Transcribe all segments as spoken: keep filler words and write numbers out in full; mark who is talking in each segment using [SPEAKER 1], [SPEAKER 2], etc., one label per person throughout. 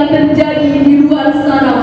[SPEAKER 1] yang terjadi di luar sana.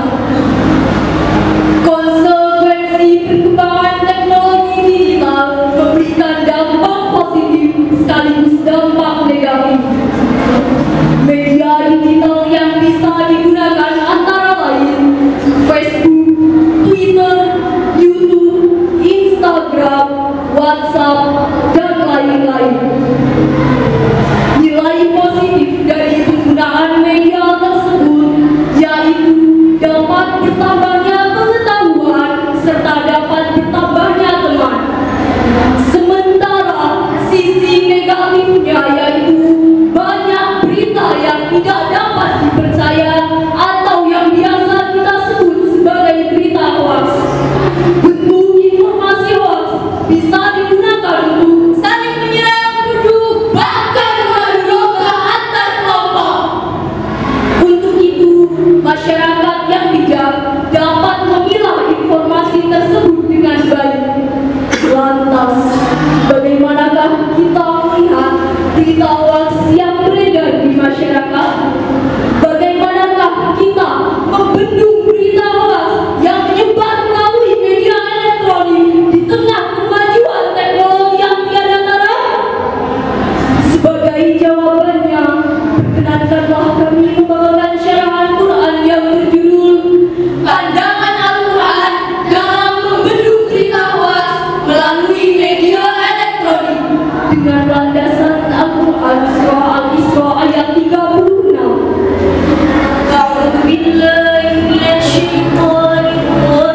[SPEAKER 1] Konsekuensi perkembangan teknologi digital memberikan dampak positif sekaligus dampak negatif. Media digital yang bisa digunakan antara lain Facebook, Twitter, YouTube, Instagram, WhatsApp, dan lain-lain. Nilai positif dari penggunaan media tersebut yaitu dapat bertambahnya pengetahuan serta dapat bertambahnya teman. Sementara sisi negatifnya yaitu banyak berita yang tidak dapat dipercaya atau yang biasa kita sebut sebagai berita hoax. Bentuk informasi hoax bisa digunakan untuk saling menyerang, menuduh, bahkan mengadu domba antar kelompok. Untuk itu, masyarakat yang bijak dapat memilah informasi tersebut dengan baik. Lantas, bagaimanakah kita melihat berita hoax yang beredar di masyarakat? Bagaimanakah kita membendung berita hoax yang menyebar melalui media elektronik di tengah kemajuan teknologi yang tiada tara? Sebagai jawabannya, perkenankanlah kami membawakan syarahan Quran yang berjudul Pandangan Al-Quran dalam Membendung Berita Hoax melalui Media Elektronik dengan landasan Al-Quran Surah Al-Isra ayat tiga puluh enam. A'udzu billahi minasyaitonir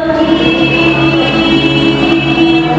[SPEAKER 1] rajim.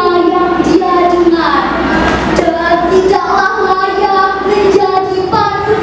[SPEAKER 1] Tidaklah layak menjadi panutan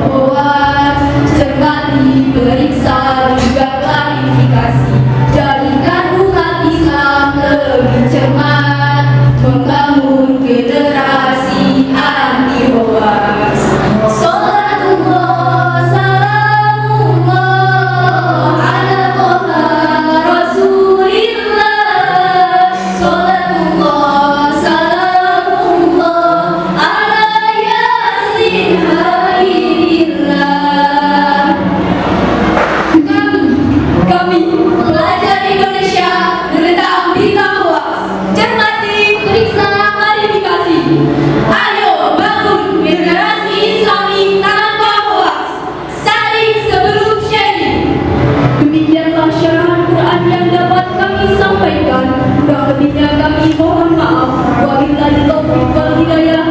[SPEAKER 1] hoaks. Cermati, periksa, juga klarifikasi. Jadikan umat Islam lebih cermat, membangun generasi anti hoaks. Salatullah, salamullah ala Toha Rasulillah. Salatullah, salamullah ala Yasin Haidillah. Kami, kami pelajar Indonesia menentang berita hoaks. Cermati, periksa, klarifikasi. Ayo bangun generasi Islami tanpa hoaks. Saling sebelum sharing. Demikianlah syarahan Quran yang dapat kami sampaikan. Kurang lebihnya kami mohon maaf. Wabillahi taufiq wal hidayah.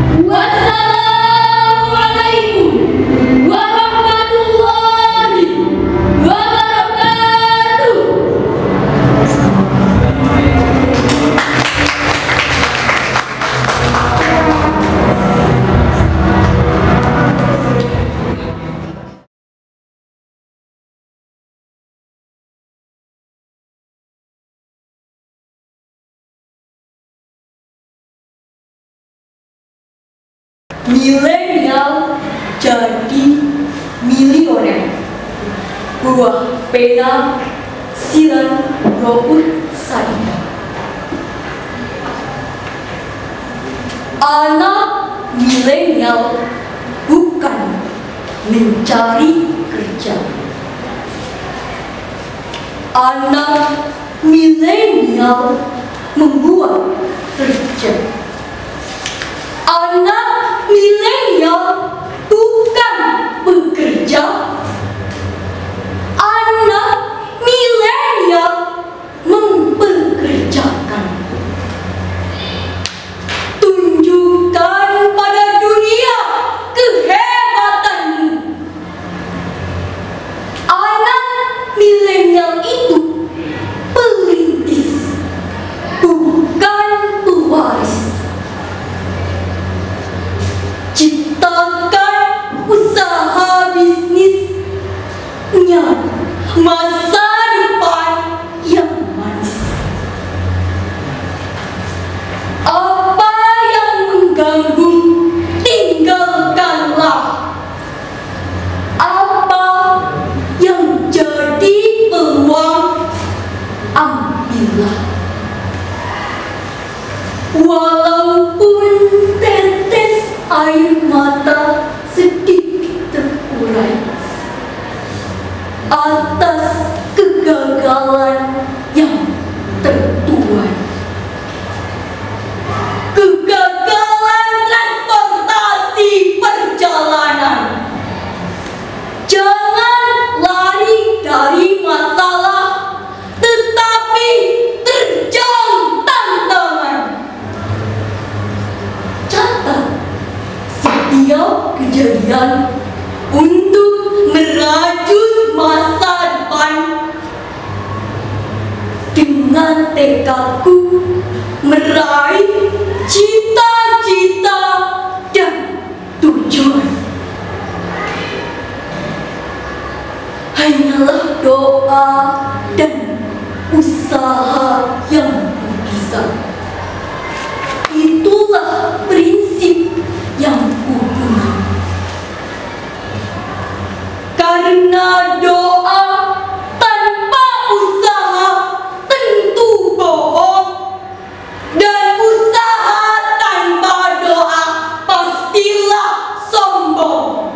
[SPEAKER 1] Wassalamualaikum warahmatullahi wabarakatuh.
[SPEAKER 2] Milenial jadi milioner. Buah pena silan robot saya. Anak milenial bukan mencari kerja. Anak milenial membuat kerja. Anak milenial bukan bekerja. Anak milenial mempekerjakan. Tunjukkan pada dunia kehebatanmu. Anak milenial itu perintis, bukan pewaris. Ciptakan usaha bisnisnya masa depan yang manis. Apa yang mengganggu, tinggalkanlah. Apa yang jadi peluang, ambillah. Walaupun tetes air mata sedikit terurai atas kegagalan yang tertuai. Kegagalan transportasi perjalanan. Jangan lari dari masalah, tetapi terjang tantangan. Catat setiap kejadian untuk merajut masa depan. Dengan tekadku meraih cita-cita dan tujuan. Hanyalah doa dan usaha yang bisa. Itulah prinsip yang kupunya. Karena doa tanpa usaha tentu bohong, dan usaha tanpa doa pastilah sombong.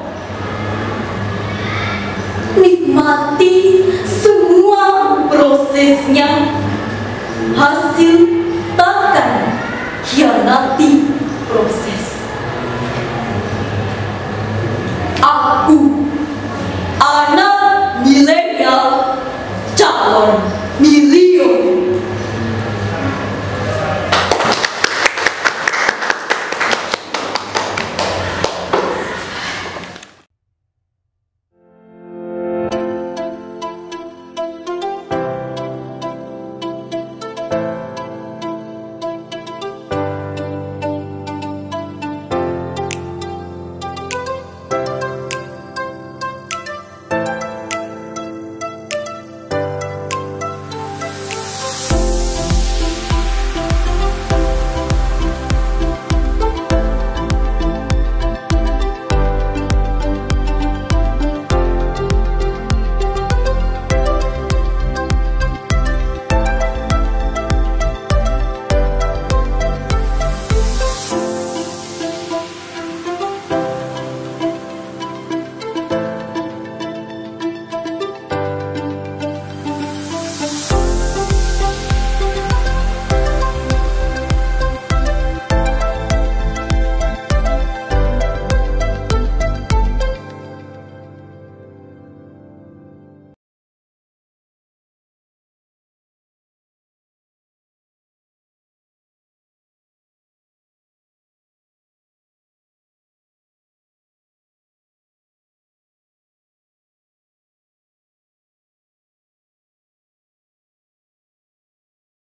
[SPEAKER 2] Nikmati semua prosesnya, hasil takkan hianati